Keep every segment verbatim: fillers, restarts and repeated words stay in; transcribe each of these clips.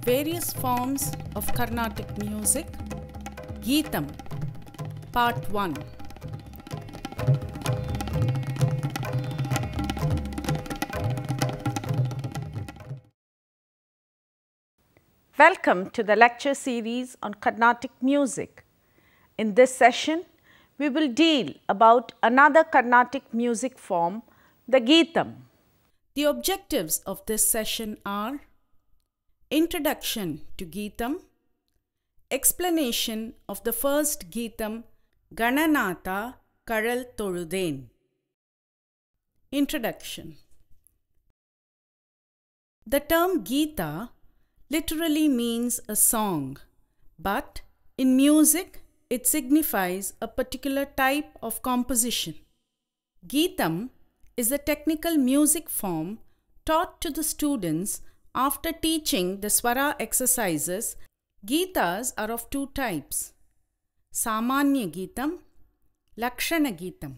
Various forms of Carnatic music. Geetham, Part one. Welcome to the lecture series on Carnatic music. In this session, we will deal about another Carnatic music form, the Geetham. The objectives of this session are Introduction to Geetham, explanation of the first Geetham, Gananatha Kadal Thozhudhen. Introduction. The term Geetha literally means a song, but in music it signifies a particular type of composition. Geetham is a technical music form taught to the students after teaching the Swara exercises. Geethas are of two types, Samanya Geetham, Lakshana Geetham.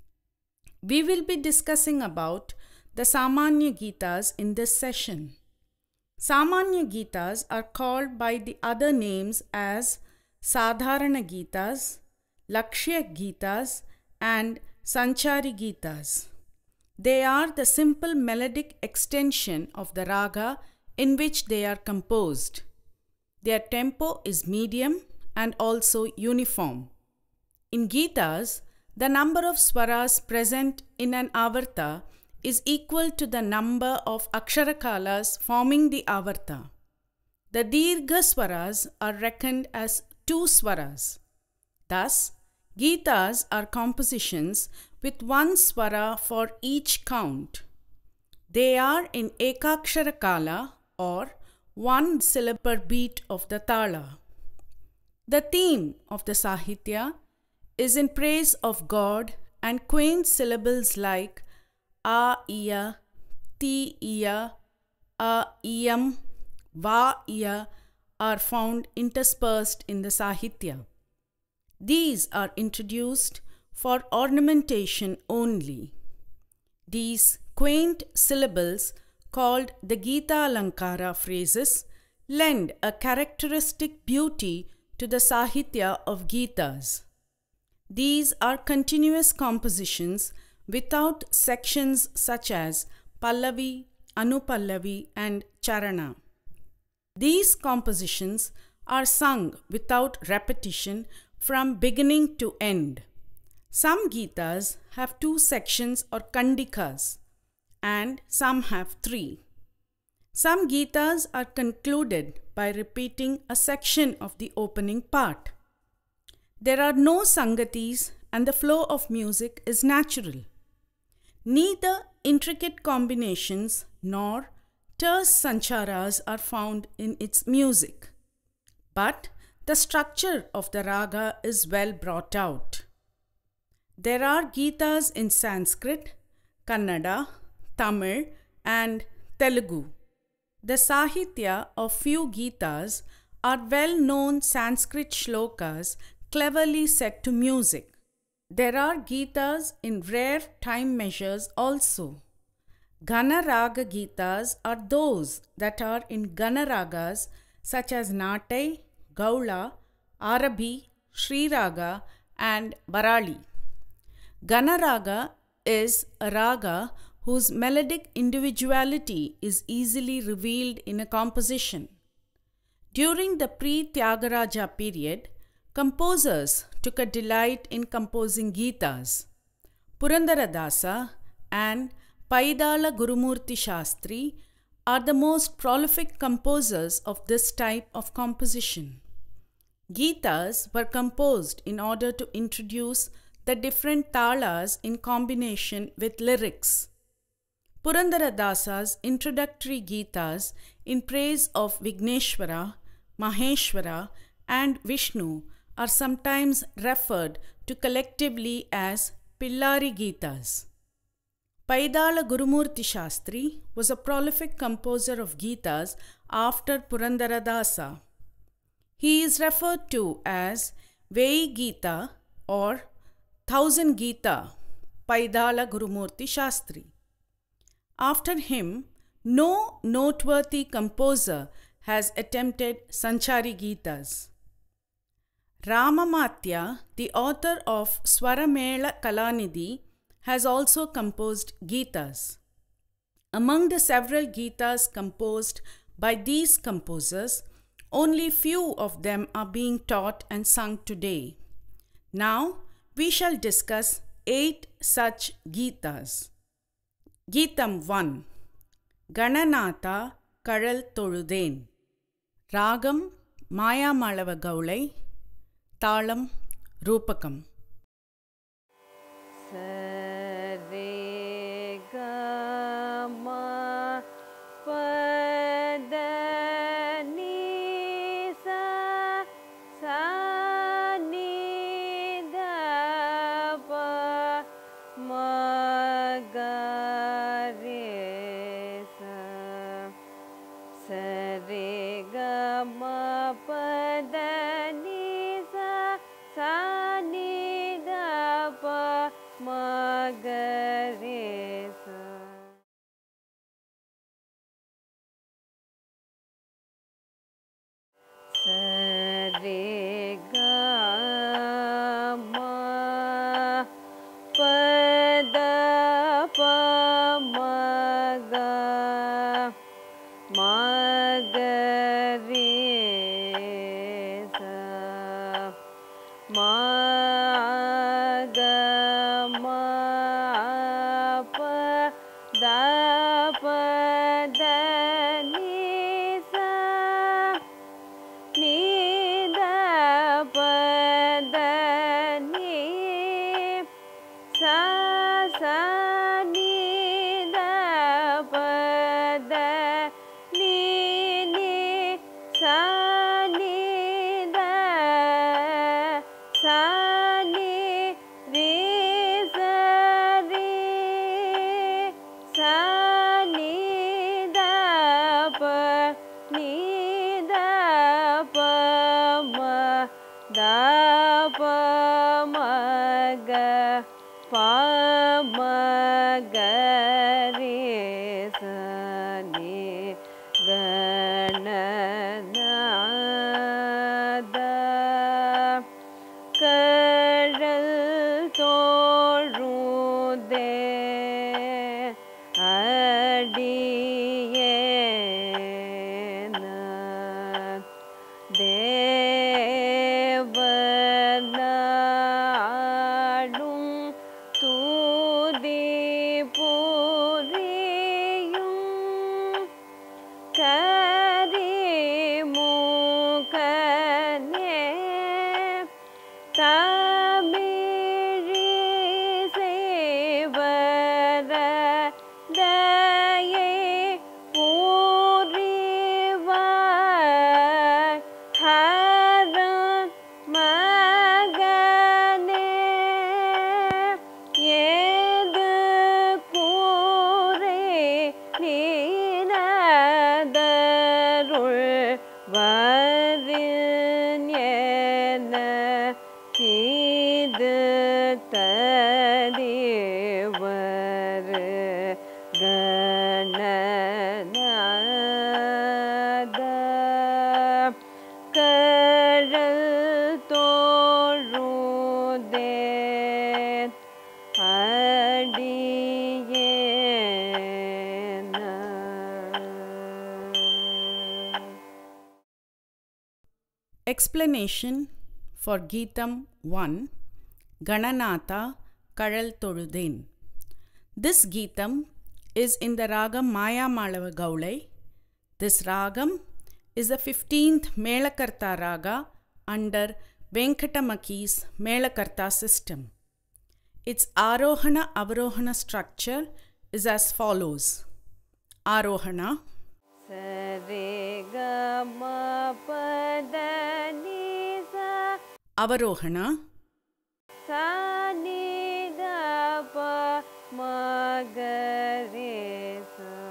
We will be discussing about the Samanya Geethas in this session. Samanya Geethas are called by the other names as Sadharana Geethas, Lakshya Geethas and Sanchari Geethas. They are the simple melodic extension of the raga in which they are composed. Their tempo is medium and also uniform. In Geethas, the number of swaras present in an avarta is equal to the number of aksharakalas forming the avarta. The dirgha swaras are reckoned as two swaras. Thus, Geethas are compositions with one swara for each count. They are in ekakshara kala or one syllable per beat of the tala. The theme of the Sahitya is in praise of God, and quaint syllables like a iya, ti iya, a iyam, va iya are found interspersed in the Sahitya. These are introduced for ornamentation only. These quaint syllables, called the Geetha Alankara phrases, lend a characteristic beauty to the Sahitya of Geethas. These are continuous compositions without sections such as Pallavi, Anupallavi and Charana. These compositions are sung without repetition from beginning to end. Some Geethas have two sections or kandikas, and some have three. Some Geethas are concluded by repeating a section of the opening part. There are no sangatis and the flow of music is natural. Neither intricate combinations nor terse sancharas are found in its music, but the structure of the raga is well brought out. There are Geethas in Sanskrit, Kannada, Tamil and Telugu. The Sahitya of few Geethas are well-known Sanskrit shlokas cleverly set to music. There are Geethas in rare time measures also. Gana Raga Geethas are those that are in Gana Ragas such as Natai, Gaula, Arabi, Sri Raga and Varali. Gana Raga is a raga whose melodic individuality is easily revealed in a composition. During the pre-Tyagaraja period, composers took a delight in composing Geethas. Purandaradasa and Paidala Gurumurti Shastri are the most prolific composers of this type of composition. Geethas were composed in order to introduce the different talas in combination with lyrics. Purandaradasa's introductory Geethas in praise of Vigneshwara, Maheshwara and Vishnu are sometimes referred to collectively as Pillari Geethas. Paidala Gurumurti Shastri was a prolific composer of Geethas after Purandaradasa. He is referred to as Vei Geetha or Thousand Geetha, Paidala Gurumurti Shastri. After him, no noteworthy composer has attempted Sanchari Gitas. Ramamatya, the author of Swaramela Kalanidhi, has also composed Gitas. Among the several Gitas composed by these composers, only few of them are being taught and sung today. Now, we shall discuss eight such Gitas. Gitam one. Gananatha Kazhal Tozhudhen. Ragam Mayamalava Gaulai. Talam Rupakam. Sare ga ma pa da ni sa sa ni da pa ma ga re sa. Sare ga ma pa da ni sa sa ni da pa ma ga re sa. Sa re ga ma pa da pa ma ga ma ga re sa. Ma ga ma pa da pa da ni sa ni da pa da ni sa sa ni da pa da ni ni sa ni da sa ni re sa re sa ni da pa ni da pa ma da pa ma ga pa ma ga re sa ni ga na na da Kazhal Tozhudhen adiyena Devanadum Tudi Puriyum Karimukane Tamiri sevara daye puriva haran magane yedu kure ninadarul varinyena Kid tadivar gananada Kazhal Tozhudhen adiyena. Explanation for Gitam one. Gananatha Kazhal Tozhudhen. This Gitam is in the Ragam Mayamalava Gaulai. This Ragam is the fifteenth Melakarta Raga under Venkatamaki's Melakarta system. Its Arohana Avarohana structure is as follows. Arohana. Sa re ga ma pa da ni sa. Avarohana. Sa ni da pa ma ga re sa.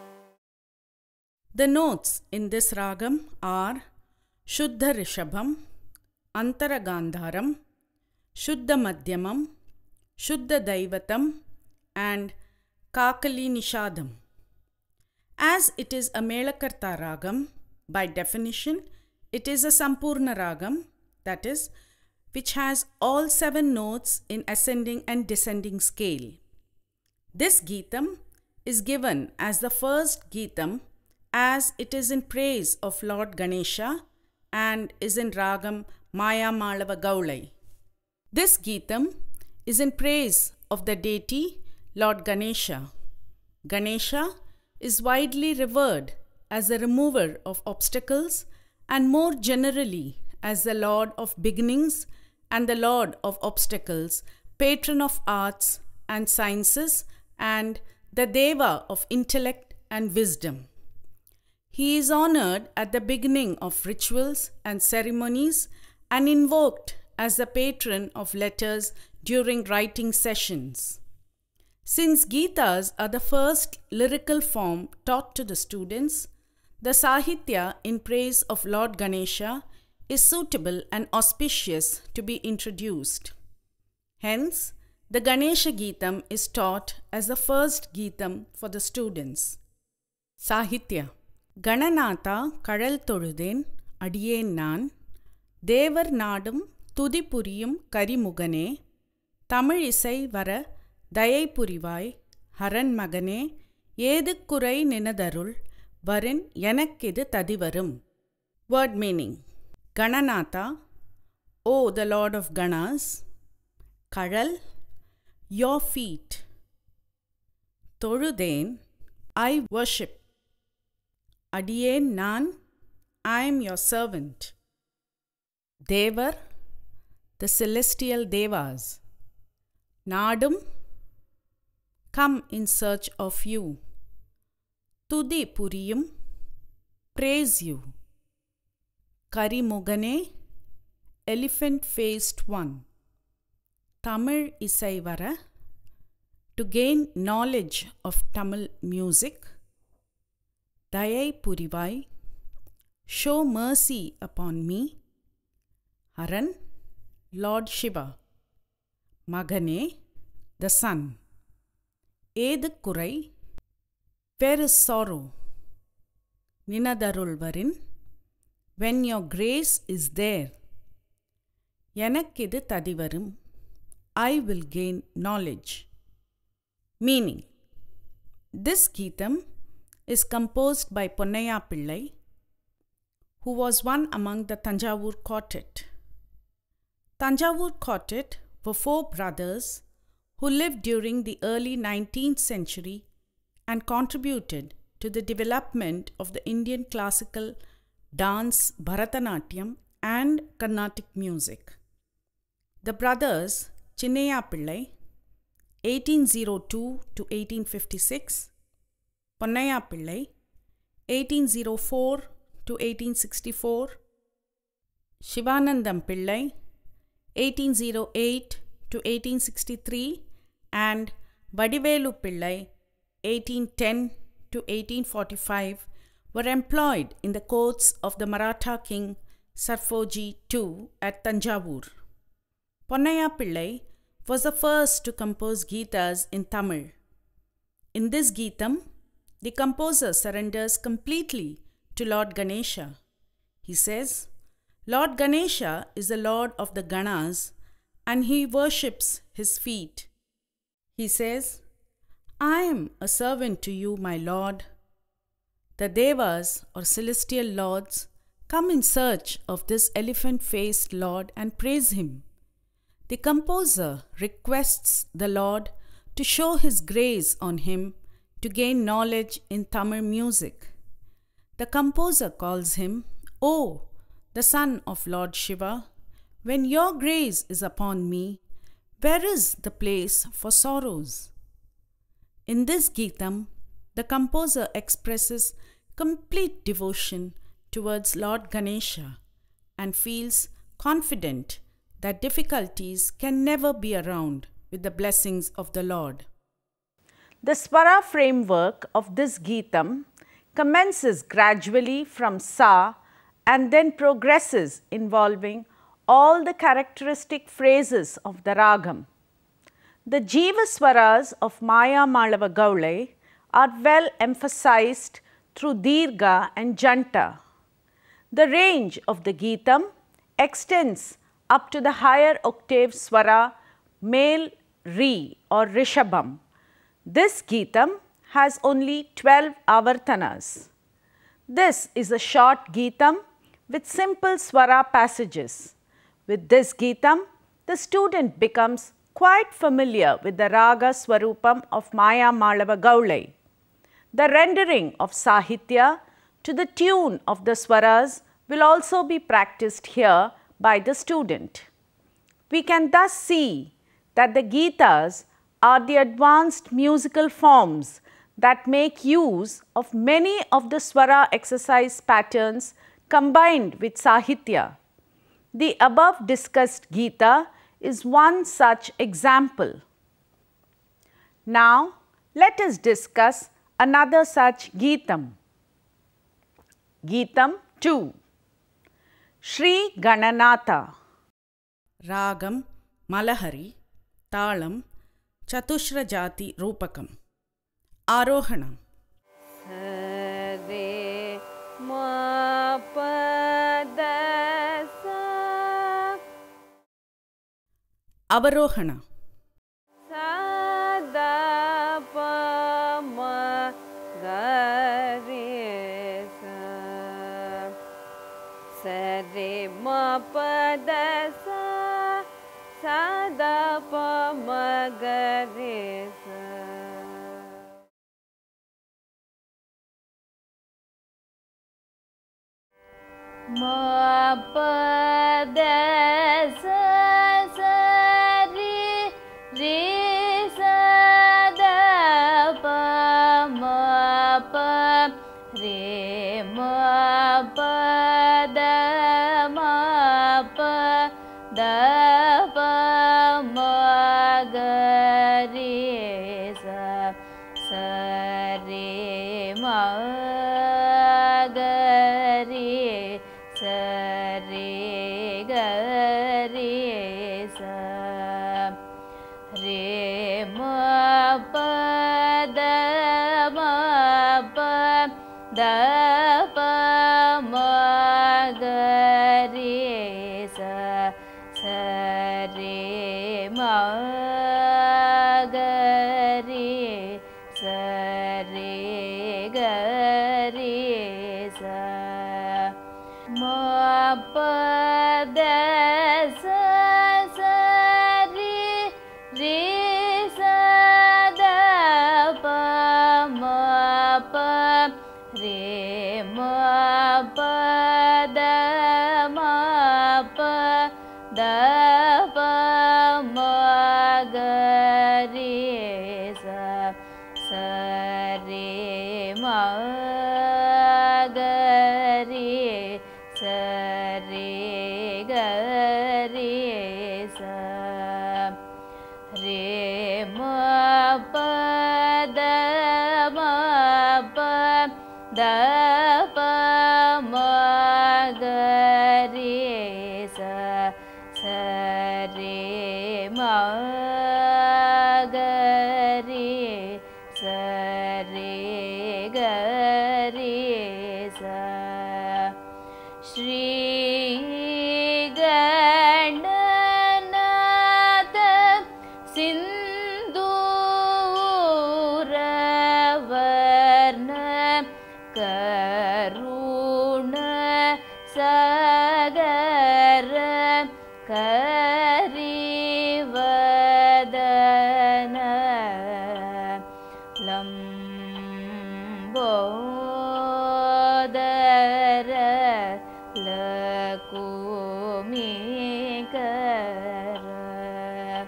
The notes in this ragam are Shuddha Rishabham, Antara Gandharam, Shuddha Madhyamam, Shuddha Daivatam, and Kakali Nishadam. As it is a Melakarta ragam, By definition, it is a Sampurna Ragam, that is, which has all seven notes in ascending and descending scale. This Geetam is given as the first Geetam as it is in praise of Lord Ganesha and is in Ragam Maya Malava Gaulai. This Geetam is in praise of the deity Lord Ganesha. Ganesha is widely revered as the remover of obstacles and more generally as the Lord of beginnings and the Lord of obstacles, patron of arts and sciences, and the Deva of intellect and wisdom. He is honored at the beginning of rituals and ceremonies and invoked as the patron of letters during writing sessions. Since Geetas are the first lyrical form taught to the students, the Sahitya in praise of Lord Ganesha is suitable and auspicious to be introduced. Hence, the Ganesha Geetam is taught as the first Geetam for the students. Sahitya. Gananatha Kadal Toluden Adiyen Nan Devar Nadum Tudipuriyum Karimugane Tamil Isai Vara Dayai Purivai Haran Magane Yedukkurai Ninadarul Varin Yanakkidu Tadivarum. Word meaning. Gananatha, O the Lord of Ganas. Kadal, your feet. Toluden, I worship. Adiyen Nan, I am your servant. Devar, the celestial Devas. Nadum, come in search of you. Tudi Puriyum, praise you. Karimugane, elephant-faced one. Tamil Isai Vara, to gain knowledge of Tamil music. Dayai Purivai, show mercy upon me. Haran, Lord Shiva. Magane, the son. Edukkurai, where is sorrow? Ninadarul Varin, when your grace is there. Yanakkidu Tadivarum, I will gain knowledge. Meaning, this Geetam is composed by Ponnaya Pillai, who was one among the Tanjavur quartet. Tanjavur quartet were four brothers who lived during the early nineteenth century and contributed to the development of the Indian classical dance Bharatanatyam and Carnatic music. The brothers Chinnaya Pillai, eighteen oh two to eighteen fifty-six, Ponnaya Pillai, eighteen oh four to eighteen sixty-four, Shivanandam Pillai, eighteen oh eight to eighteen sixty-three, and Vadivelu Pillai, eighteen ten to eighteen forty-five, were employed in the courts of the Maratha king Sarfoji the Second at Tanjavur. Ponnaya Pillai was the first to compose Geetas in Tamil. In this Geetam, the composer surrenders completely to Lord Ganesha. He says, Lord Ganesha is the Lord of the Ganas and he worships his feet. He says, I am a servant to you, my Lord. The Devas or celestial lords come in search of this elephant-faced Lord and praise him. The composer requests the Lord to show his grace on him to gain knowledge in Tamil music. The composer calls him, O, the son of Lord Shiva, when your grace is upon me, where is the place for sorrows? In this Geetam, the composer expresses complete devotion towards Lord Ganesha and feels confident that difficulties can never be around with the blessings of the Lord. The Swara framework of this Geetam commences gradually from Sa and then progresses involving all the characteristic phrases of the Ragam. The Jiva Swaras of Maya Malava Gaulai are well emphasized through Dirgha and Janta. The range of the Geetam extends up to the higher octave swara male Ri or Rishabham. This Geetam has only twelve avartanas. This is a short Geetam with simple swara passages. With this Geetam, the student becomes quite familiar with the Raga Swarupam of Maya Malava Gaulai. The rendering of Sahitya to the tune of the swaras will also be practiced here by the student. We can thus see that the Geetas are the advanced musical forms that make use of many of the swara exercise patterns combined with Sahitya. The above discussed Geeta is one such example. Now, let us discuss another such Geetam. Geetam two. Shri Gananatha. Ragam Malahari, Talam, Chatushra Jati Rupakam. Arohanam. Sare ma pa da sa. Avarohana. Sa da pa ma ga re sa. Sare ma pa da sa. Sa da pa ma ga re sa. Ma pa da sa sa ri ri sa da pa ma pa re ma pa da ma pa da pa ma ga re sa sa re ma ga re sa re ga re sa re ma pa da ma pa da pa ma ga re sa sa re ma ga re sa re ga re sa ma pa da sa sa ri ri sa da pa ma pa re ma pa da ma pa da pa ma ga re sa sa re ma ga re sa re ga re sa re ma pa da ma pa da pa ma ga re sa sa re ma ga re sa re ga re sa Shri Gananatha Sindhuravarna Karuna Sagara Karivadana Lambodara Lakumikara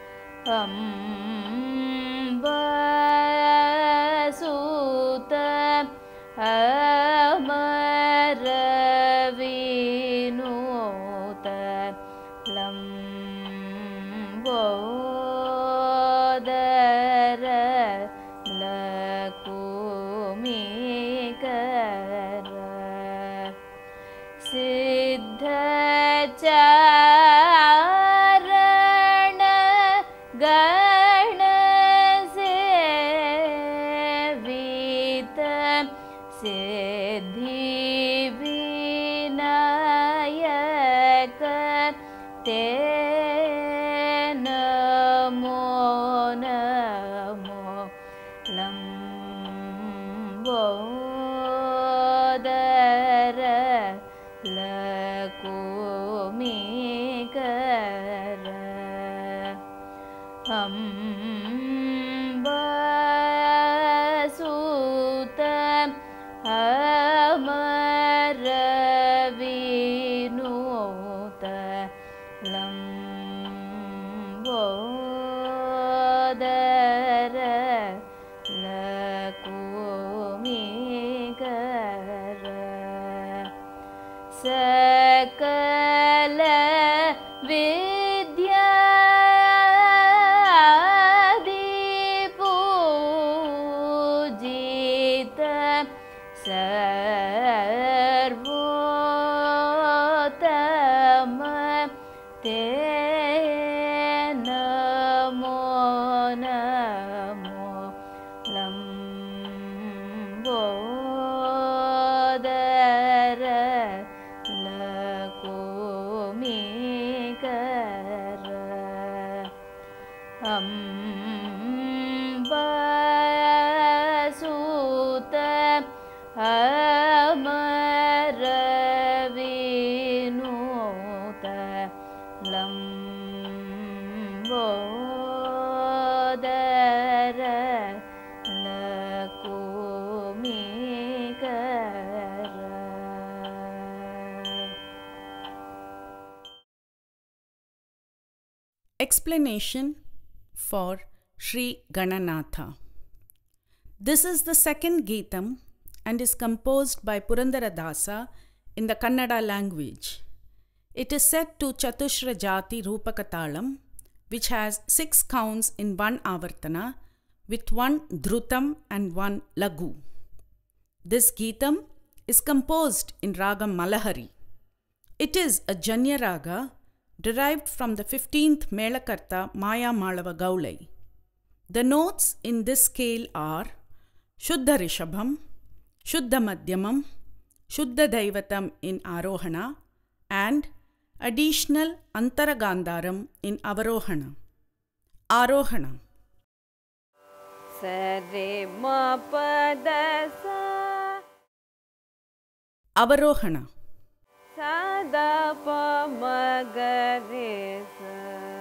Ambasuta Amaravinuta Lambodara Lakumikara Siddhacharana Ganasevita Siddhi Vinayaka अम्बसुत अमरविनुत Lambodar लकुमिकर सकल विद्यादिपूजित सर्वोत्तम ते Namo Namo Lambodar लकुमिकर अम्बसुत अमरविनुत Lambodar लकुमिकर. Explanation for Sri Gananatha. This is the second Geetam and is composed by Purandaradasa in the Kannada language. It is set to Chatushra Jati Rupakatalam, which has six counts in one Avartana with one Dhrutam and one Lagu. This Geetam is composed in Ragam Malahari. It is a Janya Raga derived from the fifteenth Melakarta Maya Malava Gaulai. The notes in this scale are Shuddha Rishabham, Shuddha Madhyamam, Shuddha Daivatam in Arohana and additional Antaragandharam in Avarohana. Arohana. Sare ma pada sa. Avarohana. Sada pa ma ga re sa.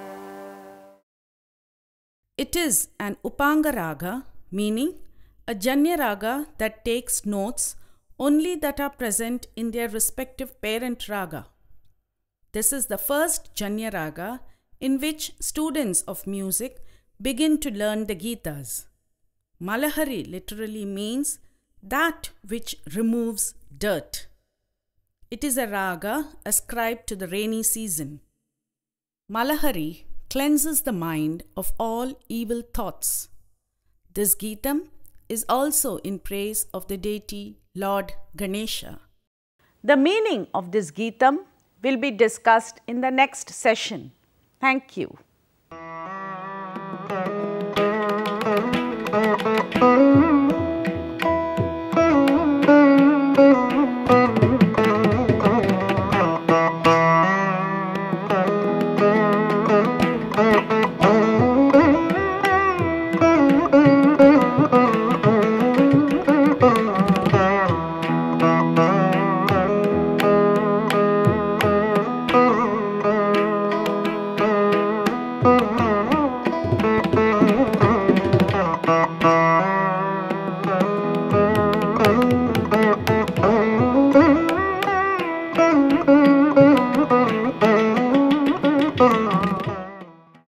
It is an Upanga Raga, meaning a Janya Raga that takes notes only that are present in their respective parent Raga. This is the first Janya Raga in which students of music begin to learn the Gitas. Malahari literally means that which removes dirt. It is a raga ascribed to the rainy season. Malahari cleanses the mind of all evil thoughts. This Geetam is also in praise of the deity Lord Ganesha. The meaning of this Geetam will be discussed in the next session. Thank you. Thank you.